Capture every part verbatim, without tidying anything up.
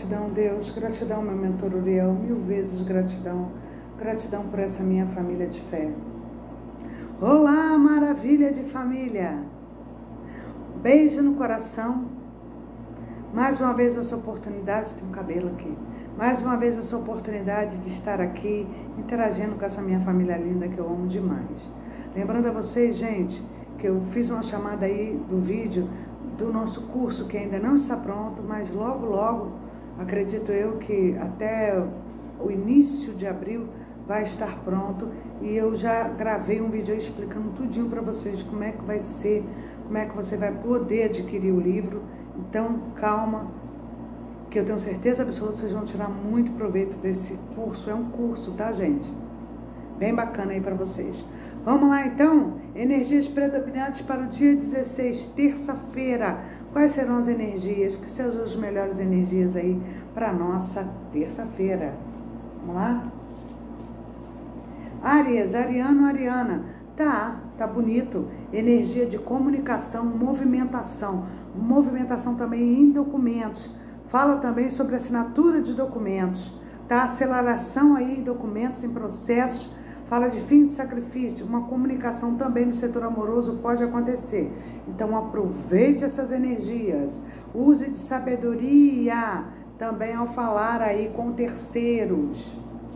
Gratidão, Deus, gratidão, meu mentor Uriel, mil vezes gratidão, gratidão por essa minha família de fé. Olá, maravilha de família! Beijo no coração. Mais uma vez essa oportunidade, tem um cabelo aqui, mais uma vez essa oportunidade de estar aqui interagindo com essa minha família linda que eu amo demais. Lembrando a vocês, gente, que eu fiz uma chamada aí do vídeo do nosso curso, que ainda não está pronto, mas logo, logo, acredito eu que até o início de abril vai estar pronto, e eu já gravei um vídeo aí explicando tudinho para vocês como é que vai ser, como é que você vai poder adquirir o livro. Então, calma, que eu tenho certeza absoluta que vocês vão tirar muito proveito desse curso. É um curso, tá, gente? Bem bacana aí para vocês. Vamos lá, então? Energias predominantes para o dia dezesseis, terça-feira. Quais serão as energias? Que sejam as melhores energias aí para nossa terça-feira. Vamos lá? Áries, Ariano, Ariana. Tá, tá bonito. Energia de comunicação, movimentação. Movimentação também em documentos. Fala também sobre assinatura de documentos. Tá? Aceleração aí em documentos, em processos. Fala de fim de sacrifício. Uma comunicação também no setor amoroso pode acontecer. Então aproveite essas energias. Use de sabedoria também ao falar aí com terceiros.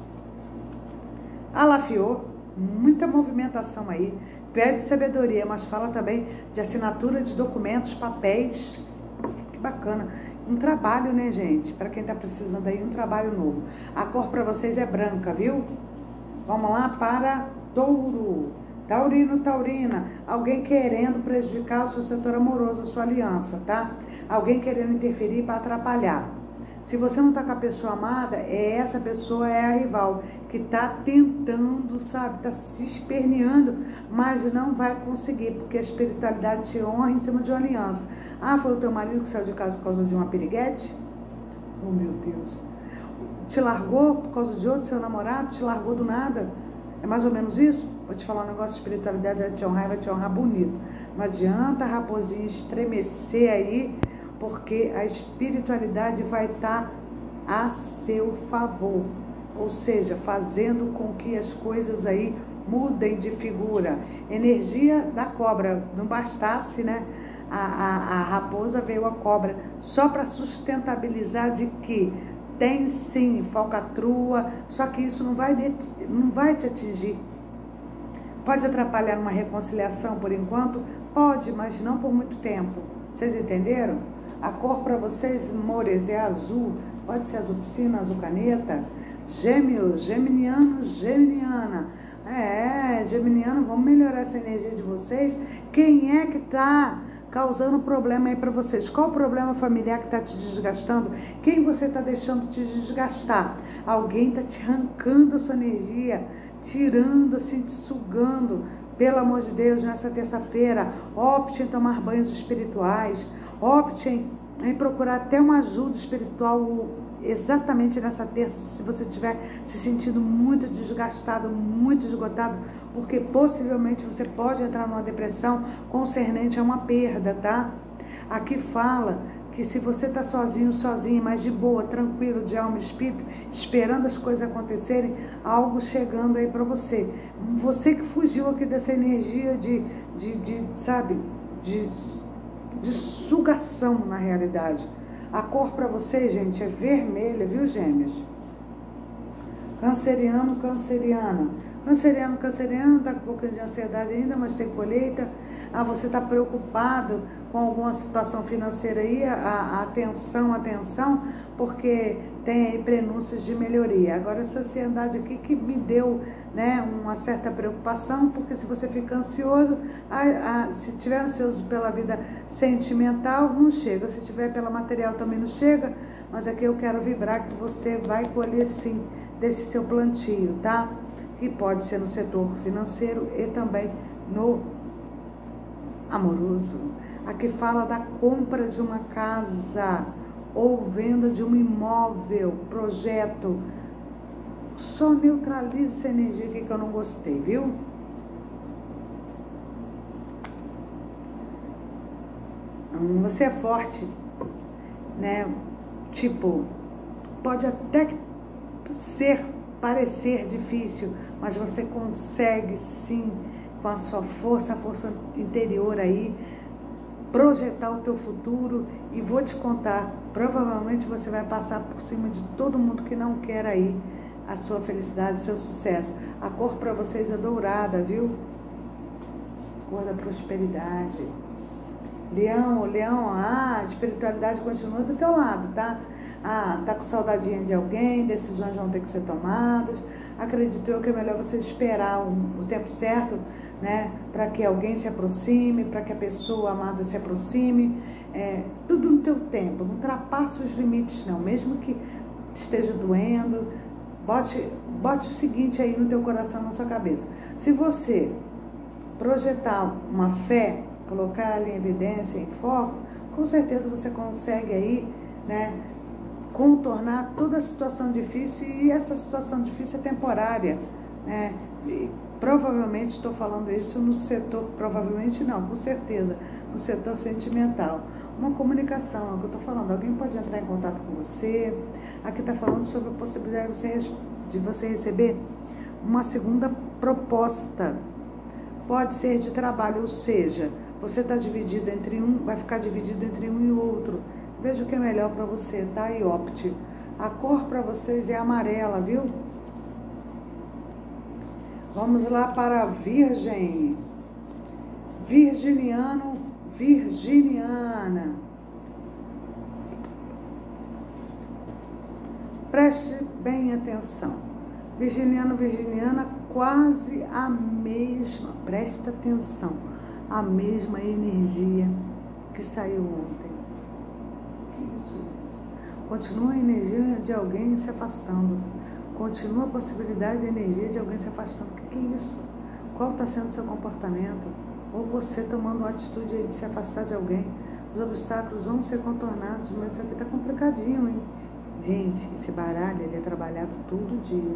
Alafiou, muita movimentação aí. Pede sabedoria, mas fala também de assinatura de documentos, papéis. Que bacana. Um trabalho, né, gente? Para quem tá precisando aí, um trabalho novo. A cor para vocês é branca, viu? Vamos lá para Touro. Taurino, Taurina. Alguém querendo prejudicar o seu setor amoroso, a sua aliança, tá? Alguém querendo interferir para atrapalhar. Se você não tá com a pessoa amada, é essa pessoa é a rival, que tá tentando, sabe, tá se esperneando, mas não vai conseguir, porque a espiritualidade te honra em cima de uma aliança. Ah, foi o teu marido que saiu de casa por causa de uma piriguete? Oh, meu Deus. Te largou por causa de outro, seu namorado, te largou do nada? É mais ou menos isso? Vou te falar um negócio de espiritualidade, vai te honrar e vai te honrar bonito. Não adianta a raposinha estremecer aí, porque a espiritualidade vai estar a seu favor. Ou seja, fazendo com que as coisas aí mudem de figura. Energia da cobra, não bastasse, né? A, a, a raposa veio a cobra só para sustentabilizar de que tem sim falcatrua, só que isso não vai, não vai te atingir. Pode atrapalhar uma reconciliação por enquanto? Pode, mas não por muito tempo. Vocês entenderam? A cor para vocês, amores, é azul. Pode ser azul piscina, azul caneta. Gêmeos, geminiano, geminiana. É, geminiano, vamos melhorar essa energia de vocês. Quem é que tá causando problema aí para vocês? Qual o problema familiar que tá te desgastando? Quem você tá deixando te desgastar? Alguém tá te arrancando a sua energia, tirando assim, te sugando. Pelo amor de Deus, nessa terça-feira, opte em tomar banhos espirituais. Opte em, em procurar até uma ajuda espiritual exatamente nessa terça, se você estiver se sentindo muito desgastado, muito esgotado, porque possivelmente você pode entrar numa depressão concernente a uma perda, tá? Aqui fala que se você está sozinho, sozinha, mas de boa, tranquilo, de alma e espírito, esperando as coisas acontecerem, algo chegando aí para você. Você que fugiu aqui dessa energia de, de, de sabe, de... de sugação na realidade. A cor para vocês, gente, é vermelha, viu, gêmeos? Canceriano, canceriana. Canceriano, canceriano, tá com um pouquinho de ansiedade ainda, mas tem colheita. Ah, você tá preocupado com alguma situação financeira aí? A, a atenção, atenção, porque tem aí prenúncios de melhoria. Agora, essa ansiedade aqui que me deu, né, uma certa preocupação, porque se você fica ansioso, a, a, se tiver ansioso pela vida sentimental, não chega. Se tiver pela material, também não chega. Mas aqui eu quero vibrar que você vai colher sim desse seu plantio, tá? Que pode ser no setor financeiro e também no amoroso. Aqui fala da compra de uma casa ou venda de um imóvel, projeto. Só neutralize essa energia aqui que eu não gostei, viu? Você é forte, né? Tipo, pode até ser, parecer difícil, mas você consegue sim, com a sua força, a força interior aí, projetar o teu futuro. E vou te contar, provavelmente você vai passar por cima de todo mundo que não quer aí a sua felicidade, seu sucesso. A cor para vocês é dourada, viu? Cor da prosperidade. Leão, leão, ah, a espiritualidade continua do teu lado, tá? Ah, tá com saudadinha de alguém, decisões vão ter que ser tomadas. Acredito eu que é melhor você esperar o, o tempo certo, né? Para que alguém se aproxime, para que a pessoa amada se aproxime. É, tudo no teu tempo, não ultrapasse os limites não, mesmo que esteja doendo. Bote, bote o seguinte aí no teu coração, na sua cabeça. Se você projetar uma fé, colocar ela em evidência, em foco, com certeza você consegue aí, né, contornar toda a situação difícil. E essa situação difícil é temporária, né? E provavelmente estou falando isso no setor, provavelmente não, com certeza, no setor sentimental. Uma comunicação, é o que eu estou falando. Alguém pode entrar em contato com você. Aqui está falando sobre a possibilidade de você, de você receber uma segunda proposta. Pode ser de trabalho, ou seja, você está dividido entre um, vai ficar dividido entre um e outro. Veja o que é melhor para você, tá? E opte. A cor para vocês é amarela, viu? Vamos lá para a Virgem. Virginiano, Virginiana. Preste bem atenção. Virginiano, Virginiana, quase a mesma, presta atenção, a mesma energia que saiu ontem. Que isso, gente? Continua a energia de alguém se afastando. Continua a possibilidade de energia de alguém se afastando. O que, que é isso? Qual está sendo o seu comportamento? Ou você tomando uma atitude aí de se afastar de alguém. Os obstáculos vão ser contornados, mas isso aqui está complicadinho, hein? Gente, esse baralho ele é trabalhado todo dia.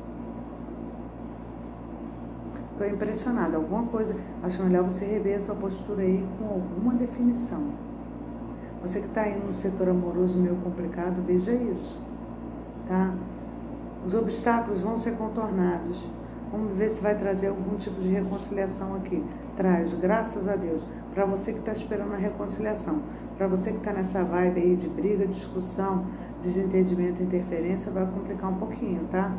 Estou impressionada. Alguma coisa, acho melhor você rever a sua postura aí com alguma definição. Você que está aí num setor amoroso meio complicado, veja isso, tá? Os obstáculos vão ser contornados. Vamos ver se vai trazer algum tipo de reconciliação aqui. Traz, graças a Deus, para você que está esperando a reconciliação. Para você que está nessa vibe aí de briga, discussão, desentendimento, interferência, vai complicar um pouquinho, tá?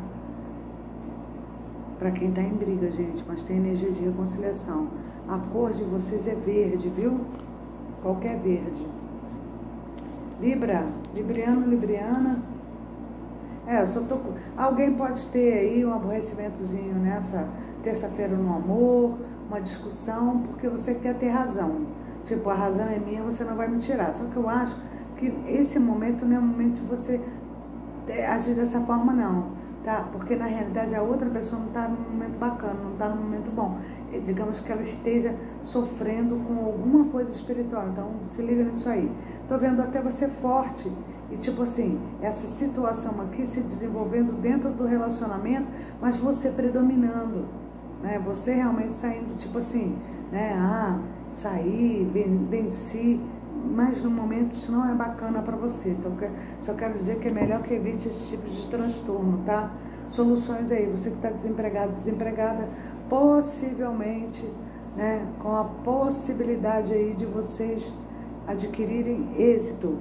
Para quem está em briga, gente, mas tem energia de reconciliação. A cor de vocês é verde, viu? Qualquer verde. Libra, Libriano, Libriana. É, eu só tô... Alguém pode ter aí um aborrecimentozinho nessa terça-feira no amor, uma discussão, porque você quer ter razão. Tipo, a razão é minha, você não vai me tirar. Só que eu acho que esse momento não é o momento de você agir dessa forma, não, tá? Porque na realidade a outra pessoa não está num momento bacana, não está num momento bom. Digamos que ela esteja sofrendo com alguma coisa espiritual. Então, se liga nisso aí. Tô vendo até você forte. E tipo assim, essa situação aqui se desenvolvendo dentro do relacionamento, mas você predominando, né? Você realmente saindo, tipo assim, né? Ah, saí, venci, mas no momento isso não é bacana para você. Então, só quero dizer que é melhor que evite esse tipo de transtorno, tá? Soluções aí, você que está desempregado, desempregada, possivelmente, né? Com a possibilidade aí de vocês adquirirem êxito.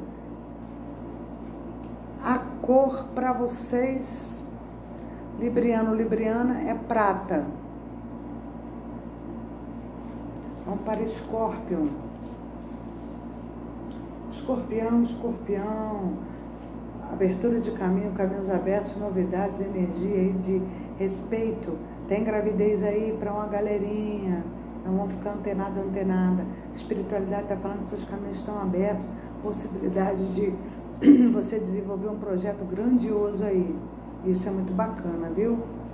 A cor para vocês, Libriano, Libriana, é prata. Vamos para Escorpião. Escorpião, Escorpião. Abertura de caminho, caminhos abertos, novidades, energia aí de respeito. Tem gravidez aí para uma galerinha. Então vamos ficar antenada, antenada. Espiritualidade está falando que seus caminhos estão abertos. Possibilidade de você desenvolver um projeto grandioso aí. Isso é muito bacana, viu?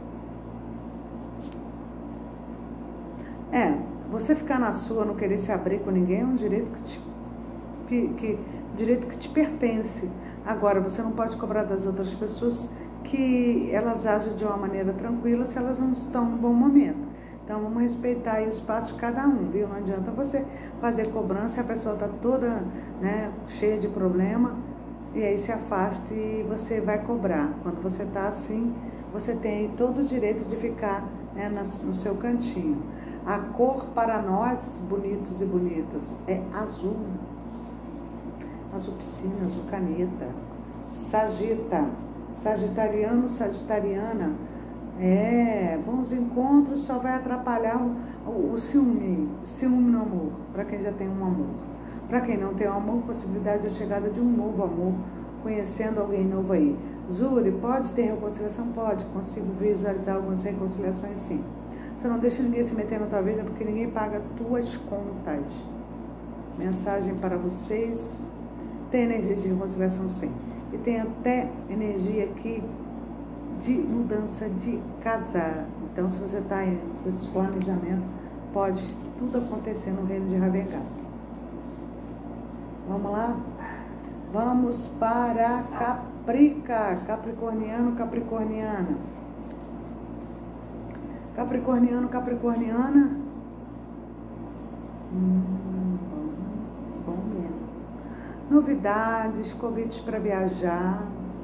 É, você ficar na sua, não querer se abrir com ninguém, é um direito que te, que, que, direito que te pertence. Agora, você não pode cobrar das outras pessoas que elas agem de uma maneira tranquila se elas não estão num bom momento. Então, vamos respeitar aí o espaço de cada um, viu? Não adianta você fazer cobrança e a pessoa está toda, né, cheia de problema. e aí se afaste e você vai cobrar. Quando você está assim, você tem todo o direito de ficar, né, no seu cantinho. A cor para nós, bonitos e bonitas, é azul. Azul piscina, azul caneta. Sagita, sagitariano, sagitariana. É, bons encontros só vai atrapalhar o, o, o ciúme, o ciúme no amor, para quem já tem um amor. Para quem não tem um amor, possibilidade de chegada de um novo amor, conhecendo alguém novo aí. Zuri, pode ter reconciliação? Pode, consigo visualizar algumas reconciliações sim. Você não deixa ninguém se meter na tua vida, porque ninguém paga tuas contas. Mensagem para vocês, tem energia de reconciliação sim. E tem até energia aqui de mudança de casar. Então, se você está com esse planejamento, pode tudo acontecer no reino de Ravengard. Vamos lá? Vamos para Caprica, Capricorniano, Capricorniana. Capricorniano, Capricorniana. Hum, bom, bom mesmo. Novidades, convites para viajar.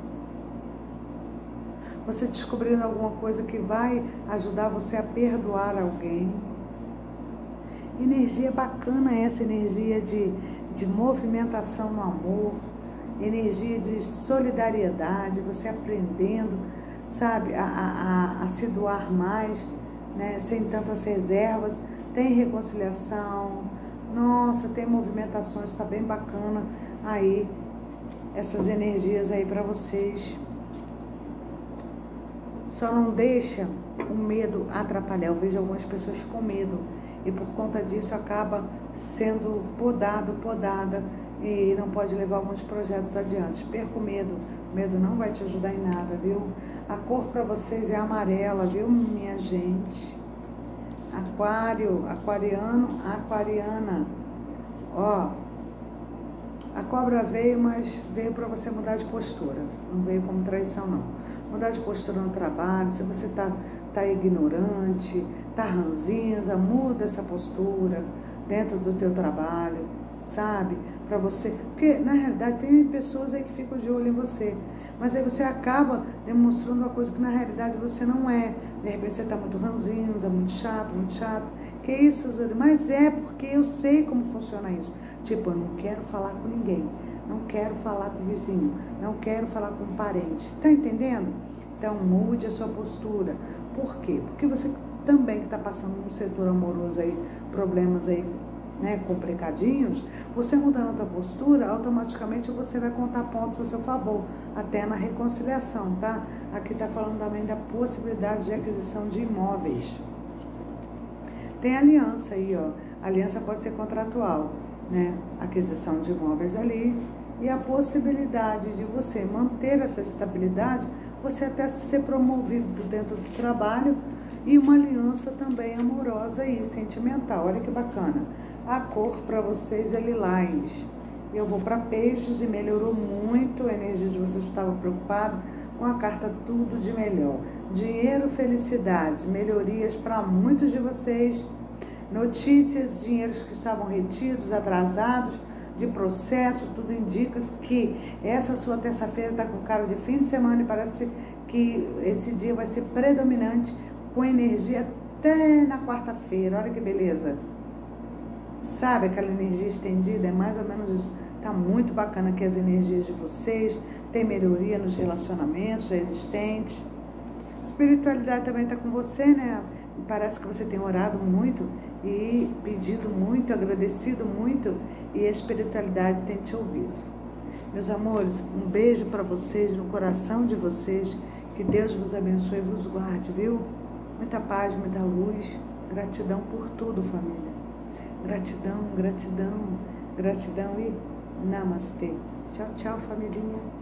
Você descobrindo alguma coisa que vai ajudar você a perdoar alguém. Energia bacana essa, energia de, de movimentação no amor, energia de solidariedade, você aprendendo, sabe, a, a, a se doar mais, né, sem tantas reservas. Tem reconciliação, nossa, tem movimentações, está bem bacana aí, essas energias aí para vocês. Só não deixa o medo atrapalhar. Eu vejo algumas pessoas com medo e por conta disso acaba sendo podado, podada e não pode levar alguns projetos adiante. Perca o medo. O medo não vai te ajudar em nada, viu? A cor para vocês é amarela, viu, minha gente? Aquário, aquariano, aquariana. Ó, a cobra veio, mas veio para você mudar de postura. Não veio como traição, não. Mudar de postura no trabalho, se você está tá ignorante, está ranzinza, muda essa postura dentro do teu trabalho, sabe? Para você, porque na realidade tem pessoas aí que ficam de olho em você, mas aí você acaba demonstrando uma coisa que na realidade você não é. De repente você está muito ranzinza, muito chato, muito chato. Que isso, mas é porque eu sei como funciona isso. Tipo, eu não quero falar com ninguém. Não quero falar com o vizinho, não quero falar com um parente. Tá entendendo? Então, mude a sua postura. Por quê? Porque você também que está passando no setor amoroso aí, problemas aí, né, complicadinhos, você mudando a sua postura, automaticamente você vai contar pontos a seu favor, até na reconciliação, tá? Aqui tá falando também da possibilidade de aquisição de imóveis. Tem aliança aí, ó. A aliança pode ser contratual, né? Aquisição de imóveis ali e a possibilidade de você manter essa estabilidade, você até ser promovido dentro do trabalho e uma aliança também amorosa e sentimental. Olha que bacana. A cor para vocês é lilás. Eu vou para peixes e melhorou muito a energia de vocês que estavam preocupados com a carta tudo de melhor. Dinheiro, felicidade, melhorias para muitos de vocês. Notícias, dinheiros que estavam retidos, atrasados, de processo, tudo indica que essa sua terça-feira está com cara de fim de semana e parece que esse dia vai ser predominante com energia até na quarta-feira. Olha que beleza. Sabe aquela energia estendida? É mais ou menos isso. Tá muito bacana aqui as energias de vocês. Tem melhoria nos relacionamentos já existentes. Espiritualidade também está com você, né? Parece que você tem orado muito e pedido muito, agradecido muito, e a espiritualidade tem te ouvido. Meus amores, um beijo para vocês, no coração de vocês. Que Deus vos abençoe e vos guarde, viu? Muita paz, muita luz. Gratidão por tudo, família. Gratidão, gratidão, gratidão e namastê. Tchau, tchau, família.